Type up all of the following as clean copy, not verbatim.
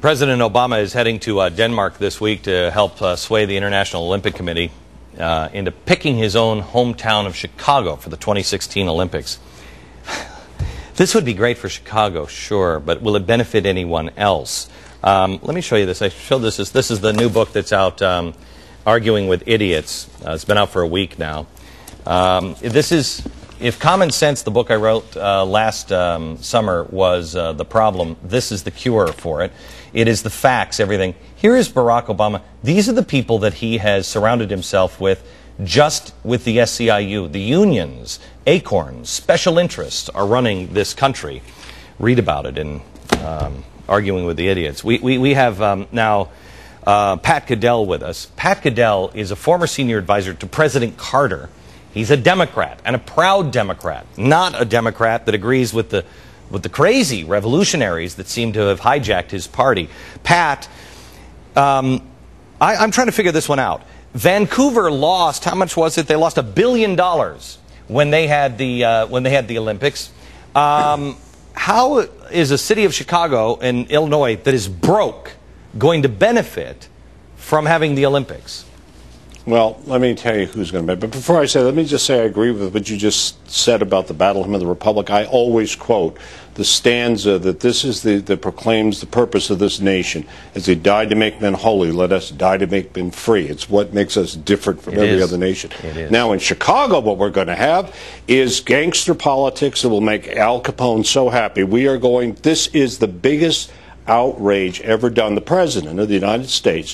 President Obama is heading to Denmark this week to help sway the International Olympic Committee into picking his own hometown of Chicago for the 2016 Olympics. This would be great for Chicago, sure, but will it benefit anyone else? Let me show you this. I showed this. This is the new book that's out, Arguing with Idiots. It's been out for a week now. This is, if Common Sense, the book I wrote last summer, was the problem, this is the cure for it. It is the facts, everything. Here is Barack Obama. These are the people that he has surrounded himself with, just with the SEIU. The unions, acorns, special interests are running this country. Read about it in Arguing with the Idiots. We have now Pat Caddell with us. Pat Caddell is a former senior advisor to President Carter. He's a Democrat, and a proud Democrat, not a Democrat that agrees with the crazy revolutionaries that seem to have hijacked his party. Pat, I'm trying to figure this one out. Vancouver lost, how much was it? They lost $1 billion when they had the Olympics. How is a city of Chicago and Illinois that is broke going to benefit from having the Olympics? Well, let me tell you who's going to benefit. But before I say that, let me just say I agree with what you just said about the battle hymn of the Republic. I always quote the stanza that this is that proclaims the purpose of this nation. As they died to make men holy, let us die to make men free. It's what makes us different from every other nation. Now, in Chicago, what we're going to have is gangster politics that will make Al Capone so happy. This is the biggest outrage ever done. The President of the United States,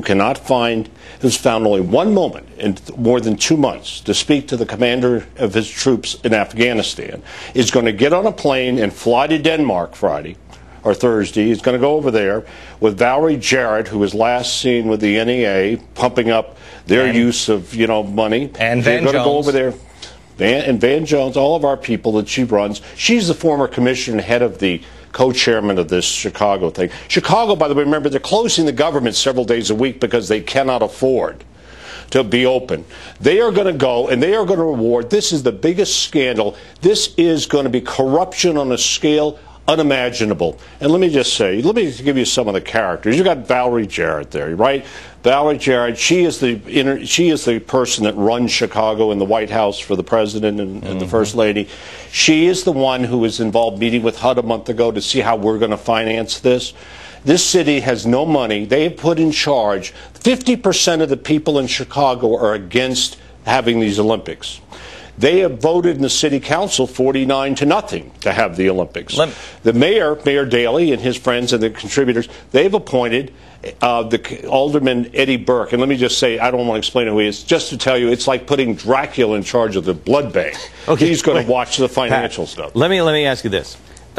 who's found only one moment in more than 2 months to speak to the commander of his troops in Afghanistan, is going to get on a plane and fly to Denmark Friday or Thursday. He's going to go over there with Valerie Jarrett, who was last seen with the NEA, pumping up their use of money. And Van Jones. They're going to go over there. And Van Jones, all of our people that she runs. She's the former commissioner and head of the co-chairman of this Chicago thing. Chicago, by the way, remember, they're closing the government several days a week because they cannot afford to be open. They are going to go and they are going to reward. This is the biggest scandal. This is going to be corruption on a scale unimaginable. And let me just say, let me give you some of the characters. You've got Valerie Jarrett there, right? Valerie Jarrett, she is the person that runs Chicago in the White House for the president and the first lady. She is the one who was involved meeting with HUD a month ago to see how we're going to finance this. This city has no money. They have put in charge. 50% of the people in Chicago are against having these Olympics. They have voted in the city council 49-0 to have the Olympics. The mayor, Mayor Daley, and his friends and the contributors, they've appointed the Alderman Eddie Burke. And let me just say, I don't want to explain who he is, just to tell you, it's like putting Dracula in charge of the blood bank. Okay, he's going to watch the financial stuff. Let me ask you this.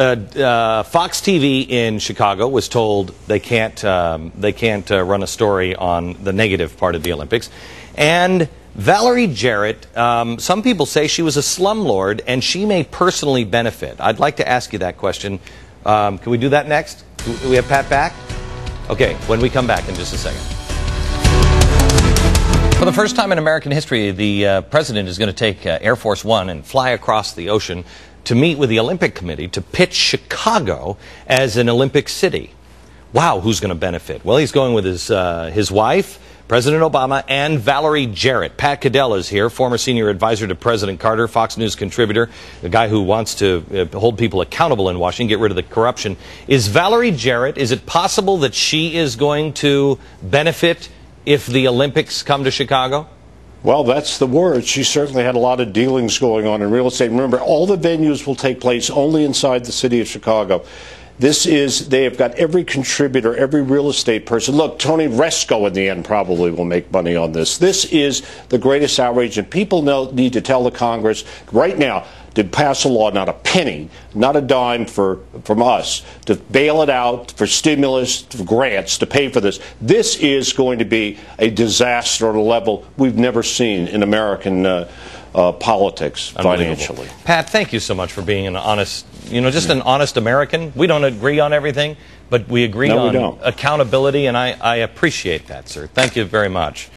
Fox TV in Chicago was told they can't run a story on the negative part of the Olympics. And Valerie Jarrett, some people say she was a slumlord and she may personally benefit. I'd like to ask you that question. Can we do that next? Do we have Pat back? Okay, when we come back in just a second. For the first time in American history, the president is going to take Air Force One and fly across the ocean to meet with the Olympic Committee to pitch Chicago as an Olympic city. Wow, who's going to benefit? Well, he's going with his wife, President Obama, and Valerie Jarrett. Pat Caddell is here, former senior advisor to President Carter, Fox News contributor, the guy who wants to hold people accountable in Washington, get rid of the corruption. Is Valerie Jarrett, is it possible that she is going to benefit if the Olympics come to Chicago? Well, that's the word. She certainly had a lot of dealings going on in real estate. Remember, all the venues will take place only inside the city of Chicago. They have got every contributor, every real estate person. Look, Tony Resco in the end probably will make money on this. This is the greatest outrage, and people need to tell the Congress right now to pass a law, not a penny, not a dime from us, to bail it out for stimulus, for grants, to pay for this. This is going to be a disaster on a level we've never seen in American politics financially. Pat, thank you so much for being an honest, just an honest American. We don't agree on everything, but we agree on accountability, and I appreciate that, sir. Thank you very much.